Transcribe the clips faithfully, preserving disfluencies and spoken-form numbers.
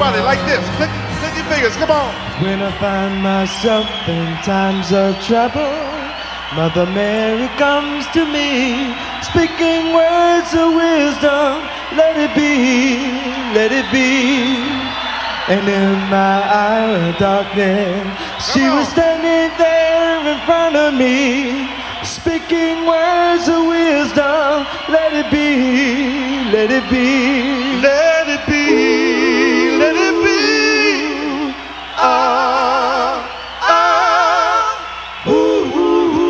Everybody, like this. Click, click your fingers. Come on. When I find myself in times of trouble, Mother Mary comes to me, speaking words of wisdom. Let it be, let it be. And in my hour of darkness, she was standing there in front of me, speaking words of wisdom. Let it be, let it be, Let it be, let it be. Ah, ah, ooh, ooh,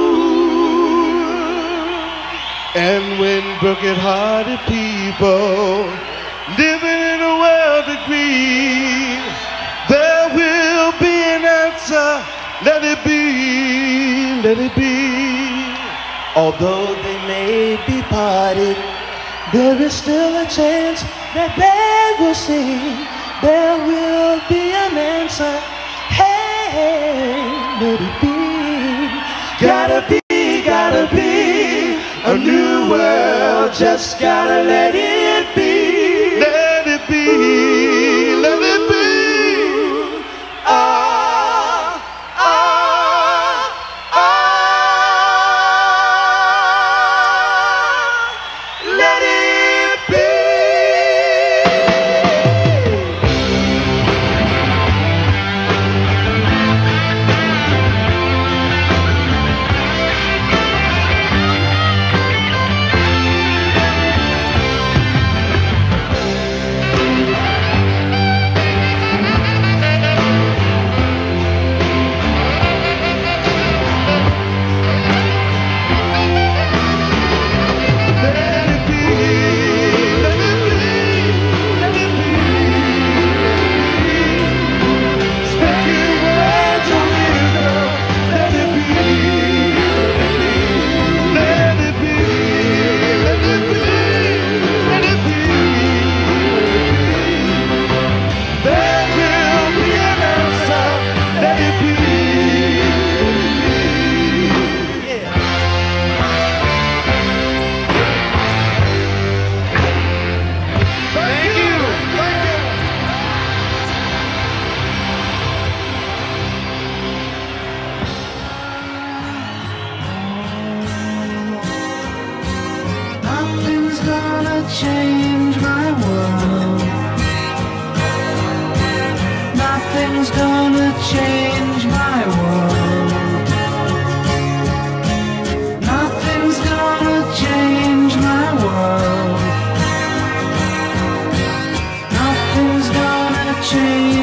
ooh. And when broken-hearted people living in a world of greed, there will be an answer. Let it be, let it be. Although they may be parted, there is still a chance that they will sing. There will be an answer. Hey, let it be. Gotta be, gotta be a new world. Just gotta let it be. Let it be, let it be. Ah, ah, ah. Let it be. Change my world. Nothing's gonna change my world. Nothing's gonna change my world. Nothing's gonna change